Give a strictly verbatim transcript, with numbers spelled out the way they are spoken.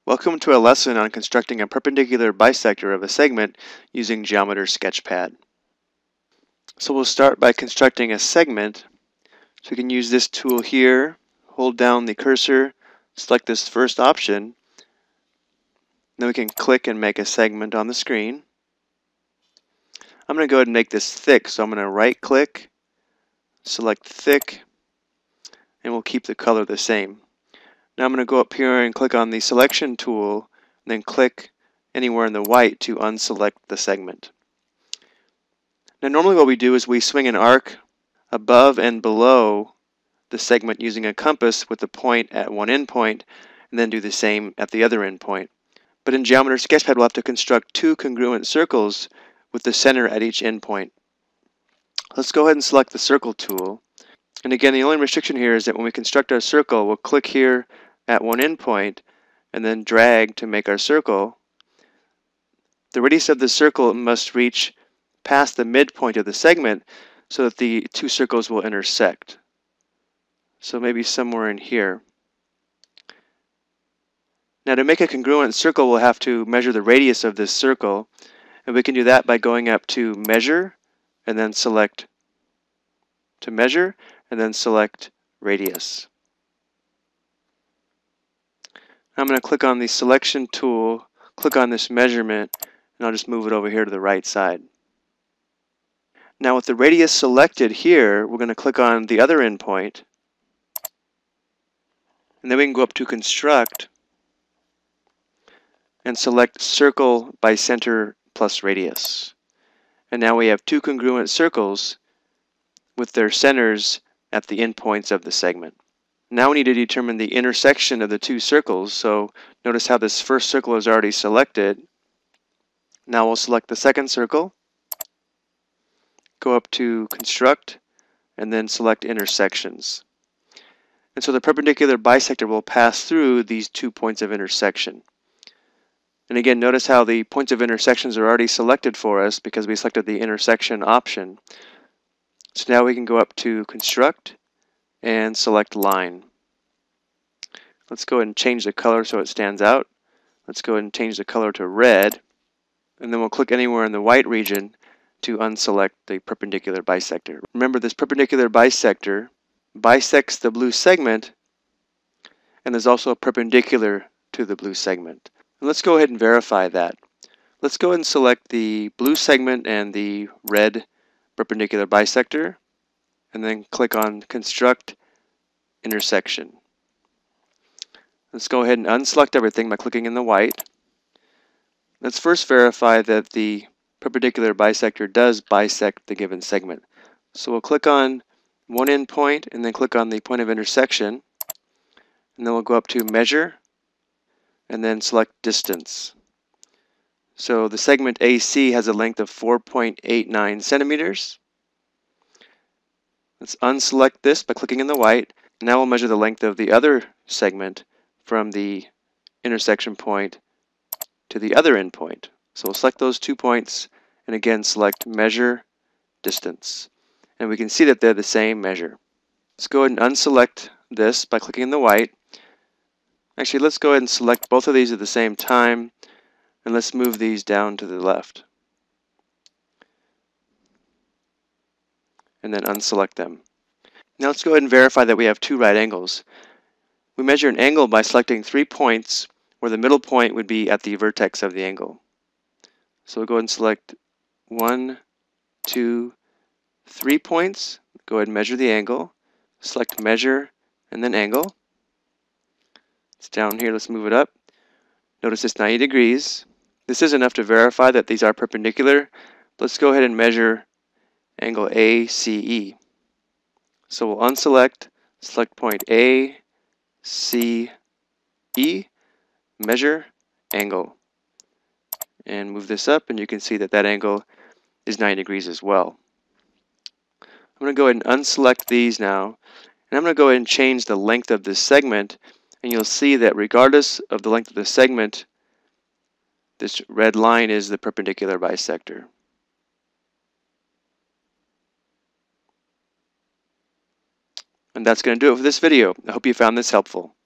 Welcome to a lesson on constructing a perpendicular bisector of a segment using Geometer Sketchpad. So we'll start by constructing a segment. So we can use this tool here, hold down the cursor, select this first option, then we can click and make a segment on the screen. I'm going to go ahead and make this thick, so I'm going to right click, select thick, and we'll keep the color the same. Now I'm going to go up here and click on the selection tool, and then click anywhere in the white to unselect the segment. Now normally what we do is we swing an arc above and below the segment using a compass with the point at one endpoint, and then do the same at the other endpoint. But in Geometer Sketchpad we'll have to construct two congruent circles with the center at each endpoint. Let's go ahead and select the circle tool. And again, the only restriction here is that when we construct our circle, we'll click here at one endpoint and then drag to make our circle. The radius of the circle must reach past the midpoint of the segment so that the two circles will intersect. So maybe somewhere in here. Now to make a congruent circle, we'll have to measure the radius of this circle, and we can do that by going up to Measure and then select to Measure and then select Radius. I'm going to click on the selection tool, click on this measurement, and I'll just move it over here to the right side. Now with the radius selected here, we're going to click on the other endpoint, and then we can go up to Construct and select Circle by Center plus Radius. And now we have two congruent circles with their centers at the endpoints of the segment. Now we need to determine the intersection of the two circles, so notice how this first circle is already selected. Now we'll select the second circle, go up to Construct, and then select Intersections. And so the perpendicular bisector will pass through these two points of intersection. And again, notice how the points of intersections are already selected for us because we selected the intersection option. So now we can go up to Construct and select Line. Let's go ahead and change the color so it stands out. Let's go ahead and change the color to red, and then we'll click anywhere in the white region to unselect the perpendicular bisector. Remember, this perpendicular bisector bisects the blue segment, and there's also a perpendicular to the blue segment. And let's go ahead and verify that. Let's go ahead and select the blue segment and the red perpendicular bisector, and then click on Construct Intersection. Let's go ahead and unselect everything by clicking in the white. Let's first verify that the perpendicular bisector does bisect the given segment. So we'll click on one endpoint and then click on the point of intersection, and then we'll go up to Measure and then select Distance. So the segment A C has a length of four point eight nine centimeters. Let's unselect this by clicking in the white. Now we'll measure the length of the other segment from the intersection point to the other endpoint. So we'll select those two points and again select Measure, Distance. And we can see that they're the same measure. Let's go ahead and unselect this by clicking in the white. Actually, let's go ahead and select both of these at the same time, and let's move these down to the left. And then unselect them. Now let's go ahead and verify that we have two right angles. We measure an angle by selecting three points where the middle point would be at the vertex of the angle. So we'll go ahead and select one, two, three points. Go ahead and measure the angle. Select Measure and then Angle. It's down here, let's move it up. Notice it's ninety degrees. This is enough to verify that these are perpendicular. Let's go ahead and measure angle A C E. So we'll unselect, select point A C E, Measure, Angle, and move this up, and you can see that that angle is ninety degrees as well. I'm going to go ahead and unselect these now, and I'm going to go ahead and change the length of this segment, and you'll see that regardless of the length of the segment, this red line is the perpendicular bisector. And that's going to do it for this video. I hope you found this helpful.